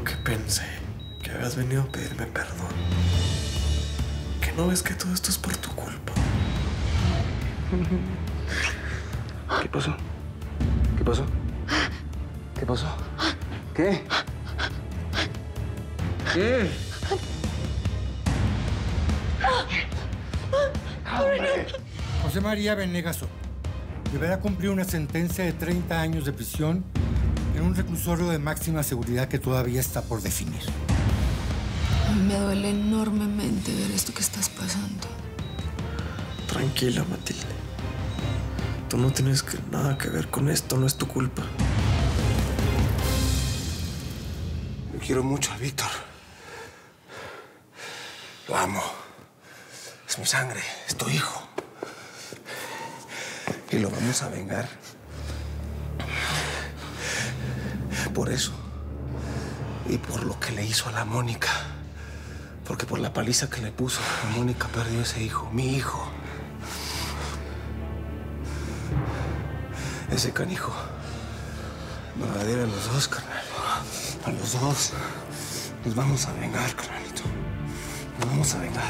que pensé que habías venido a pedirme perdón. ¿Que no ves que todo esto es por tu culpa? ¿Qué pasó? ¿Qué pasó? ¿Qué pasó? ¿Qué? ¿Qué? José María Venegaso deberá cumplir una sentencia de 30 años de prisión en un reclusorio de máxima seguridad que todavía está por definir. Me duele enormemente ver esto que estás pasando. Tranquila, Matilde. Tú no tienes nada que ver con esto, no es tu culpa. Yo quiero mucho a Víctor. Lo amo. Es mi sangre, es tu hijo. Y lo vamos a vengar. Por eso. Y por lo que le hizo a la Mónica. Porque por la paliza que le puso, la Mónica perdió ese hijo, mi hijo. Ese canijo nos la debe a los dos, carnal. A los dos. Nos vamos a vengar, carnalito. Nos vamos a vengar.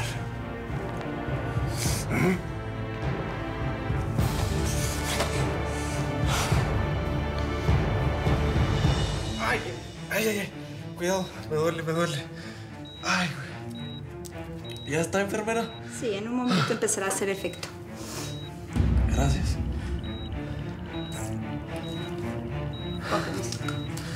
Ay, ay, ay, ay. Cuidado, me duele. Ay, güey. ¿Ya está, enfermera? Sí, en un momento empezará a hacer efecto. Gracias. Cógenos.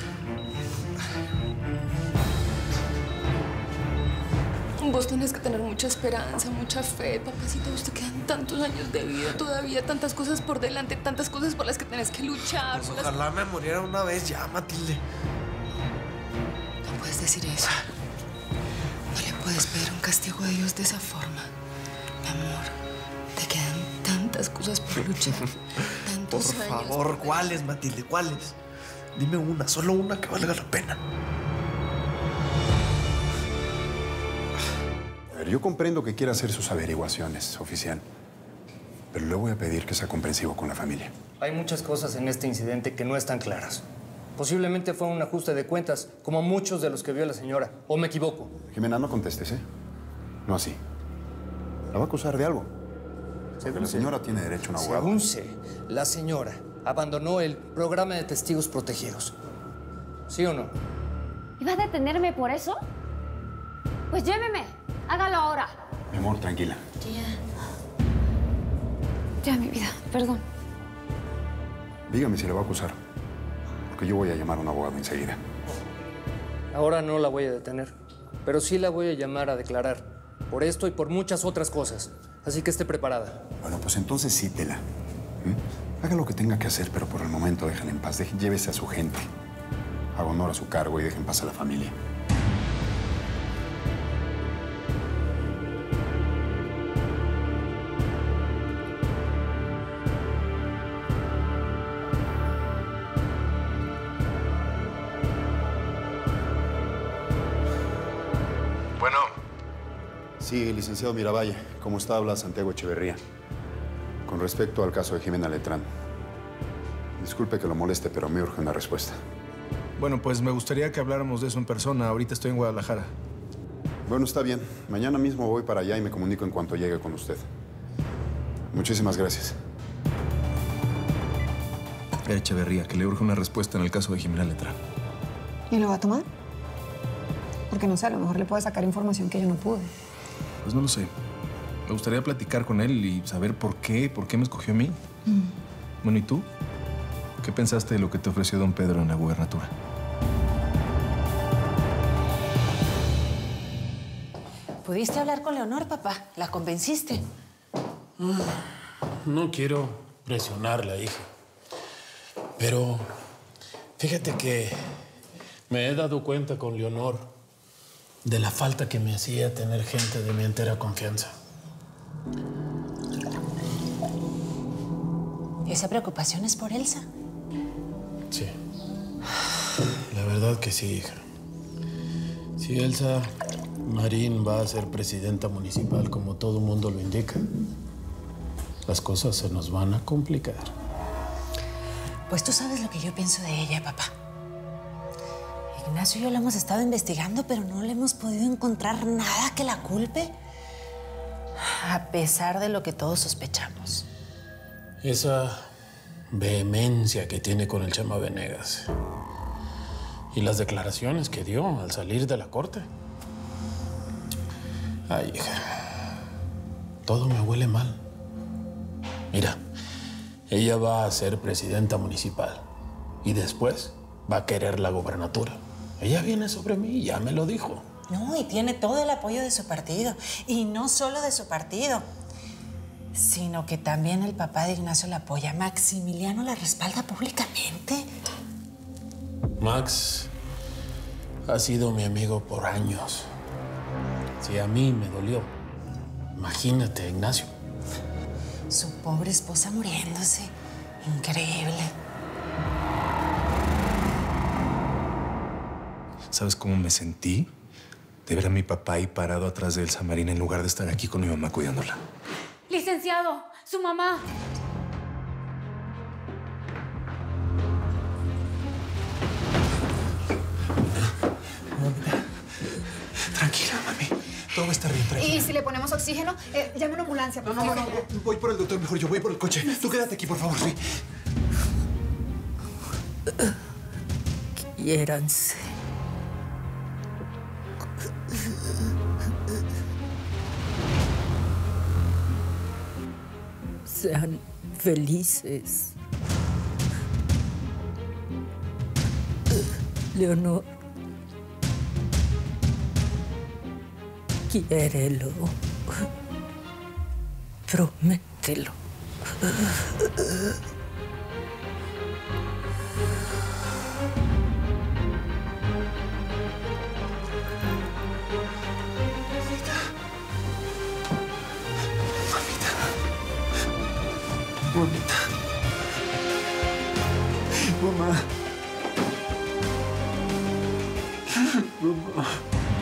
Vos tenés que tener mucha esperanza, mucha fe, papacito. Vos te quedan tantos años de vida todavía, tantas cosas por delante, tantas cosas por las que tenés que luchar. Pues ojalá me muriera una vez ya, Matilde. No puedes decir eso. No le puedes pedir un castigo a Dios de esa forma. Mi amor, te quedan tantas cosas por luchar. Tantos Por años. favor, ¿cuáles, Matilde? ¿Cuáles? Dime una, solo una que valga la pena. A ver, yo comprendo que quiera hacer sus averiguaciones, oficial. Pero le voy a pedir que sea comprensivo con la familia. Hay muchas cosas en este incidente que no están claras. Posiblemente fue un ajuste de cuentas, como muchos de los que vio la señora. ¿O me equivoco? Jimena, no contestes, ¿eh? No así. La va a acusar de algo. Porque la señora tiene derecho a un abogado. Según sé, la señora abandonó el programa de testigos protegidos. ¿Sí o no? ¿Iba a detenerme por eso? Pues lléveme. Hágalo ahora. Mi amor, tranquila. Ya, mi vida. Perdón. Dígame si le va a acusar. Porque yo voy a llamar a un abogado enseguida. Ahora no la voy a detener, pero sí la voy a llamar a declarar. Por esto y por muchas otras cosas. Así que esté preparada. Bueno, pues entonces cítela. Haga lo que tenga que hacer, pero por el momento déjenla en paz. Llévese a su gente. Haga honor a su cargo y deje en paz a la familia. Bueno. Sí, licenciado Miravalle. ¿Cómo está? Habla Santiago Echeverría. Con respecto al caso de Jimena Letrán. Disculpe que lo moleste, pero me urge una respuesta. Bueno, pues me gustaría que habláramos de eso en persona. Ahorita estoy en Guadalajara. Bueno, está bien. Mañana mismo voy para allá y me comunico en cuanto llegue con usted. Muchísimas gracias. Echeverría, que le urge una respuesta en el caso de Jimena Letrán. ¿Y lo va a tomar? Porque no sé, a lo mejor le puede sacar información que yo no pude. Pues no lo sé. Me gustaría platicar con él y saber por qué me escogió a mí. Bueno, ¿y tú? ¿Qué pensaste de lo que te ofreció don Pedro en la gubernatura? ¿Pudiste hablar con Leonor, papá? ¿La convenciste? No quiero presionarla, hija. Pero fíjate que me he dado cuenta con Leonor de la falta que me hacía tener gente de mi entera confianza. ¿Esa preocupación es por Elsa? Sí. La verdad que sí, hija. Si Elsa Marín va a ser presidenta municipal como todo el mundo lo indica, las cosas se nos van a complicar. Pues tú sabes lo que yo pienso de ella, papá. Y Ignacio y yo la hemos estado investigando, pero no le hemos podido encontrar nada que la culpe. A pesar de lo que todos sospechamos. Esa vehemencia que tiene con el Chema Venegas. Y las declaraciones que dio al salir de la corte. Ay, hija. Todo me huele mal. Mira, ella va a ser presidenta municipal. Y después va a querer la gobernatura. Ella viene sobre mí, ya me lo dijo. No, y tiene todo el apoyo de su partido. Y no solo de su partido, sino que también el papá de Ignacio la apoya. Maximiliano la respalda públicamente. Max ha sido mi amigo por años. Si a mí me dolió, imagínate, Ignacio. Su pobre esposa muriéndose. Increíble. ¿Sabes cómo me sentí? De ver a mi papá ahí parado atrás de Elsa Marina en lugar de estar aquí con mi mamá cuidándola. Licenciado, su mamá. Tranquila, mami. Todo va a estar bien, tranquila. ¿Y si le ponemos oxígeno? Llame una ambulancia, por favor. No. Voy por el doctor, mejor yo voy por el coche. Tú quédate aquí, por favor, sí. Quiéranse. Sean felices. Leonor, quiérelo. Promételo. Mamita. Mamá. Mamá.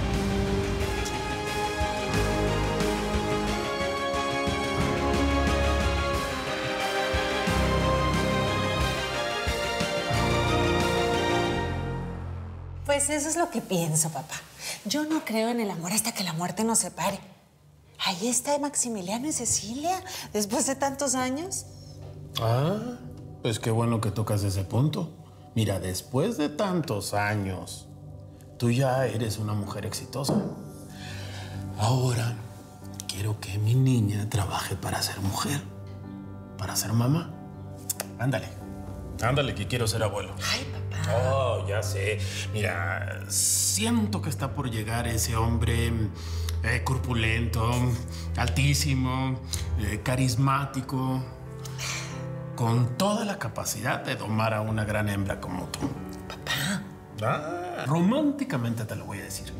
Pues eso es lo que pienso, papá. Yo no creo en el amor hasta que la muerte nos separe. Ahí está Maximiliano y Cecilia, después de tantos años. Ah, pues qué bueno que tocas ese punto. Mira, después de tantos años, tú ya eres una mujer exitosa. Ahora quiero que mi niña trabaje para ser mujer, para ser mamá. Ándale, ándale, que quiero ser abuelo. Ay, papá. Oh, ya sé. Mira, siento que está por llegar ese hombre corpulento, altísimo, carismático, con toda la capacidad de domar a una gran hembra como tú. Papá. Románticamente te lo voy a decir.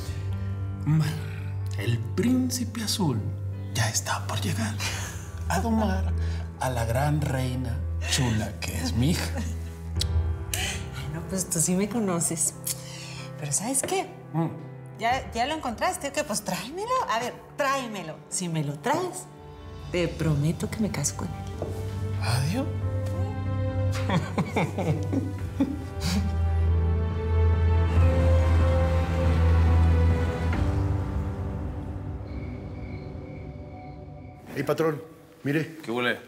El príncipe azul ya está por llegar a domar a la gran reina chula que es mi hija. No, pues tú sí me conoces. Pero ¿sabes qué? ¿Ya lo encontraste? ¿O qué? Pues tráemelo. A ver, tráemelo. Si me lo traes, te prometo que me caso con él. ¿Adiós? Hey, patrón, mire. ¿Qué huele?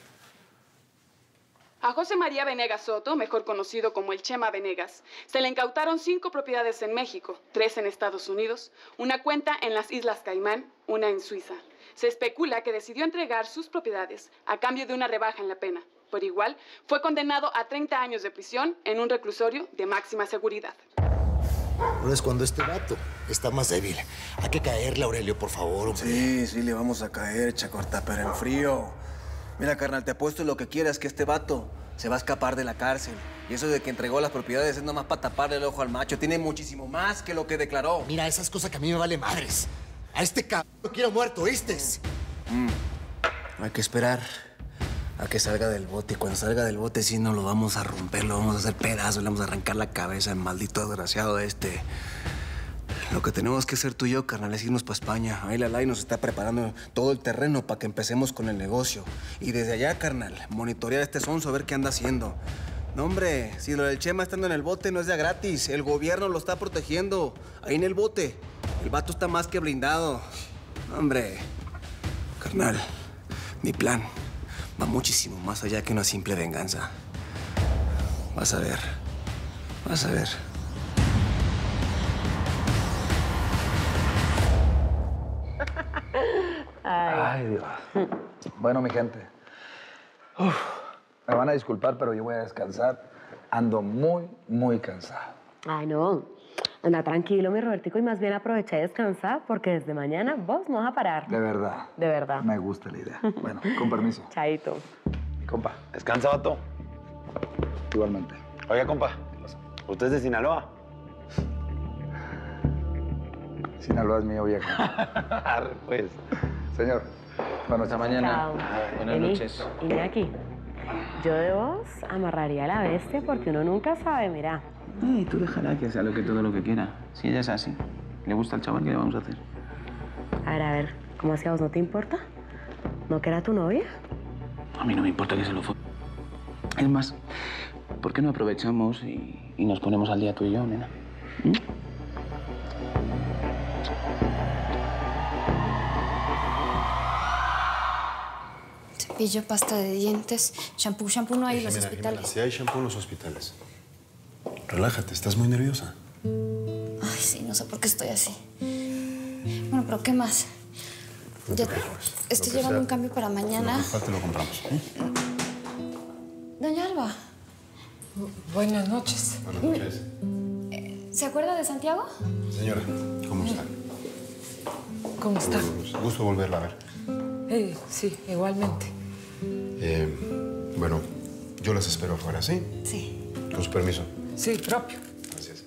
A José María Venegas Soto, mejor conocido como el Chema Venegas, se le incautaron 5 propiedades en México, 3 en Estados Unidos, una cuenta en las Islas Caimán, una en Suiza. Se especula que decidió entregar sus propiedades a cambio de una rebaja en la pena. Por igual, fue condenado a 30 años de prisión en un reclusorio de máxima seguridad. Ahora es cuando este vato está más débil. Hay que caerle, Aurelio, por favor, hombre. Sí, le vamos a caer, Chacorta, pero en frío. Mira, carnal, te apuesto lo que quieras que este vato se va a escapar de la cárcel. Y eso de que entregó las propiedades es nomás para taparle el ojo al macho. Tiene muchísimo más que lo que declaró. Mira, esas cosas que a mí me vale madres. A este cabrón lo quiero muerto, ¿oíste? Hay que esperar a que salga del bote. Y cuando salga del bote, sí, no lo vamos a romper, lo vamos a hacer pedazos, le vamos a arrancar la cabeza al maldito desgraciado este. Lo que tenemos que hacer tú y yo, carnal, es irnos para España. Ahí la Lai nos está preparando todo el terreno para que empecemos con el negocio. Y desde allá, carnal, monitorear a este sonso, a ver qué anda haciendo. No, hombre, si lo del Chema estando en el bote no es de gratis. El gobierno lo está protegiendo. Ahí en el bote. El vato está más que blindado. Hombre, carnal, mi plan va muchísimo más allá que una simple venganza. Vas a ver. Vas a ver. Ay, Dios. Bueno, mi gente. Me van a disculpar, pero yo voy a descansar. Ando muy cansado. Ay, no. Anda tranquilo, mi Robertico, y más bien aprovecha y descansa, porque desde mañana vos no vas a parar. De verdad. De verdad. Me gusta la idea. Bueno, con permiso. Chaito. Compa. Descansa, vato. Igualmente. Oiga, compa. ¿Usted es de Sinaloa? Sinaloa es mío, viejo. Pues. Señor. Bueno, hasta mañana. Chao. Buenas noches. Iñaki, yo de vos amarraría a la bestia porque uno nunca sabe, mira. Ay, tú déjala que sea todo lo que quiera. Si ella es así, le gusta al chaval, ¿qué le vamos a hacer? A ver, ¿cómo así a vos no te importa? ¿No que era tu novia? A mí no me importa que se lo fue. Es más, ¿por qué no aprovechamos y nos ponemos al día tú y yo, nena? ¿Mm? Cepillo, pasta de dientes, shampoo no hay en los hospitales. Si hay shampoo en los hospitales. Relájate, estás muy nerviosa. Ay, sí, no sé por qué estoy así. Bueno, pero ¿qué más? No Ya te preocupes. estoy llevando un cambio para mañana. Lo que falte lo compramos. Doña Alba, Buenas noches. Buenas noches. ¿se acuerda de Santiago? Señora, ¿cómo está? ¿Cómo está? Gusto volverla a ver. Sí, igualmente. Bueno, yo las espero afuera, ¿sí? Sí. Con su permiso. Sí, propio. Gracias.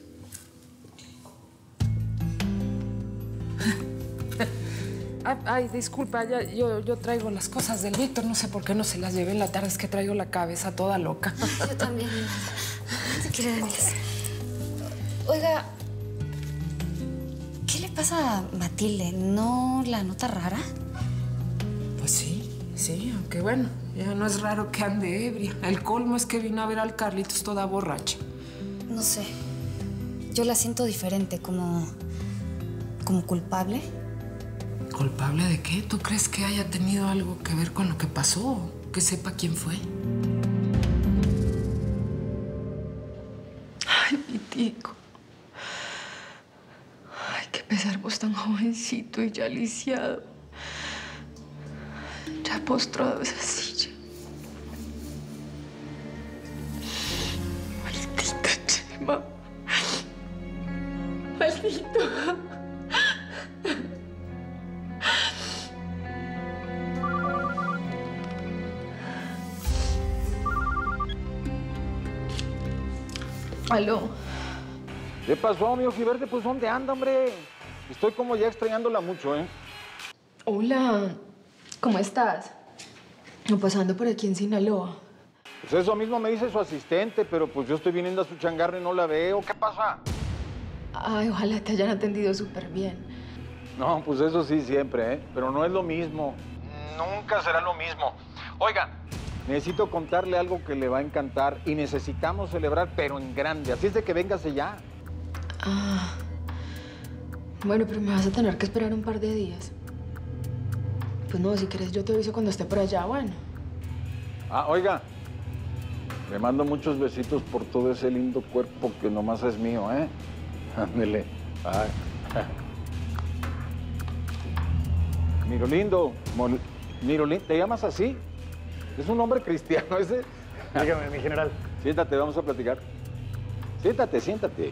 Ay, disculpa, yo traigo las cosas del Víctor. No sé por qué no se las llevé en la tarde. Es que traigo la cabeza toda loca. Yo también. No te quiero, Daniels. Oiga, ¿qué le pasa a Matilde? ¿No la nota rara? Pues sí, aunque bueno, ya no es raro que ande ebria. El colmo es que vino a ver al Carlitos toda borracha. No sé. Yo la siento diferente, como culpable. ¿Culpable de qué? ¿Tú crees que haya tenido algo que ver con lo que pasó? ¿Que sepa quién fue? Ay, mi tico. Ay, qué pesar vos tan jovencito y ya lisiado. Ya postrado esa silla. Maldita Chema. Maldito. Aló. ¿Qué pasó, amigo Gilberte? Pues, ¿dónde anda, hombre? Estoy como ya extrañándola mucho, ¿eh? Hola. ¿Cómo estás? Pues ando por aquí en Sinaloa. Pues eso mismo me dice su asistente, pero pues yo estoy viniendo a su changarro y no la veo. ¿Qué pasa? Ay, ojalá te hayan atendido súper bien. No, pues eso sí siempre, ¿eh? Pero no es lo mismo. Nunca será lo mismo. Oiga, necesito contarle algo que le va a encantar y necesitamos celebrar, pero en grande. Así es de que véngase ya. Ah. Bueno, pero me vas a tener que esperar un par de días. Pues no, si quieres yo te aviso cuando esté por allá, bueno. Ah, oiga. Le mando muchos besitos por todo ese lindo cuerpo que nomás es mío, ¿eh? Ándele. Ay. Miro lindo. Miro lindo. ¿Te llamas así? Es un nombre cristiano ese. Dígame, mi general. Siéntate, vamos a platicar. Siéntate.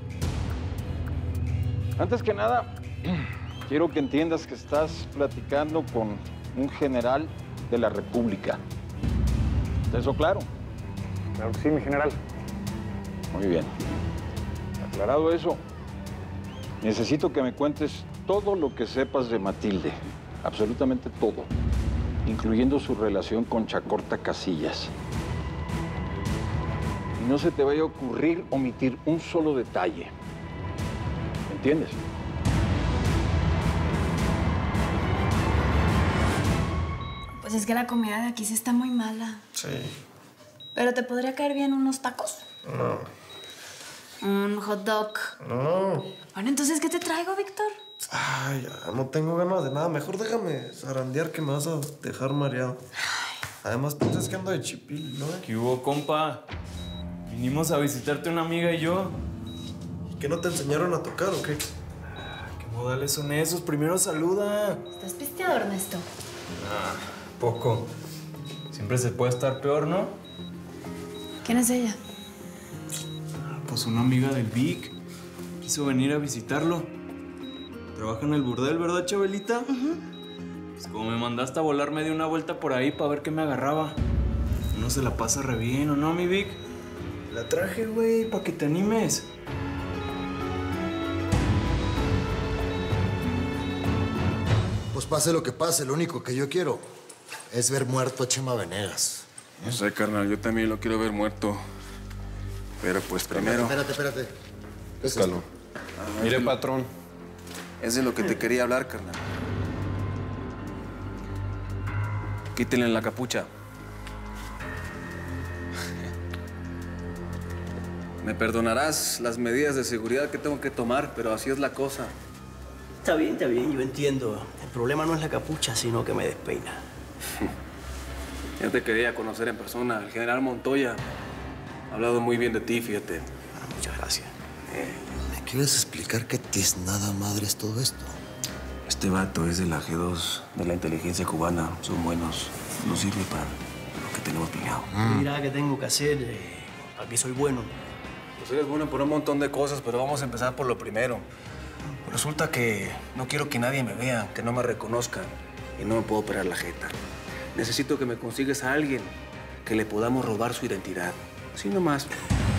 Antes que nada, quiero que entiendas que estás platicando con un general de la República. ¿Está eso claro? Claro que sí, mi general. Muy bien. Aclarado eso, necesito que me cuentes todo lo que sepas de Matilde. Absolutamente todo. Incluyendo su relación con Chacorta Casillas. Y no se te vaya a ocurrir omitir un solo detalle. ¿Entiendes? Pues es que la comida de aquí sí está muy mala. Sí. ¿Pero te podría caer bien unos tacos? No. Un hot dog. No. Bueno, entonces, ¿qué te traigo, Víctor? Ay, ya no tengo ganas de nada. Mejor déjame zarandear que me vas a dejar mareado. Además, piensas que ando de chipil, ¿no? ¿Qué hubo, compa? Vinimos a visitarte una amiga y yo. ¿Que no te enseñaron a tocar o qué? ¿Qué modales son esos? Primero saluda. ¿Estás pisteado, Ernesto? Ah, poco. Siempre se puede estar peor, ¿no? ¿Quién es ella? Pues una amiga del Vic. Quiso venir a visitarlo. Trabaja en el burdel, ¿verdad, Chabelita? Pues como me mandaste a volar, me di una vuelta por ahí para ver qué me agarraba. Uno se la pasa re bien, ¿o no, mi Vic? La traje, güey, para que te animes. Pues pase lo que pase, lo único que yo quiero es ver muerto a Chema Venegas. No sé, carnal, yo también lo quiero ver muerto. Pero pues primero... Espérate. Péscalo. Mire, patrón. Es de lo que te quería hablar, carnal. Quítenle la capucha. Me perdonarás las medidas de seguridad que tengo que tomar, pero así es la cosa. Está bien, yo entiendo. El problema no es la capucha, sino que me despeina. Ya te quería conocer en persona. El general Montoya ha hablado muy bien de ti, fíjate. Muchas gracias. ¿Me quieres explicar qué tiznada madre es todo esto? Este vato es de la G2, de la inteligencia cubana. Son buenos. Nos sirve para lo que tenemos planeado. Mira, ¿qué tengo que hacer? Aquí soy bueno. Pues eres bueno por un montón de cosas, pero vamos a empezar por lo primero. Resulta que no quiero que nadie me vea, que no me reconozcan. Y no me puedo operar la jeta. Necesito que me consigas a alguien que le podamos robar su identidad. Así nomás.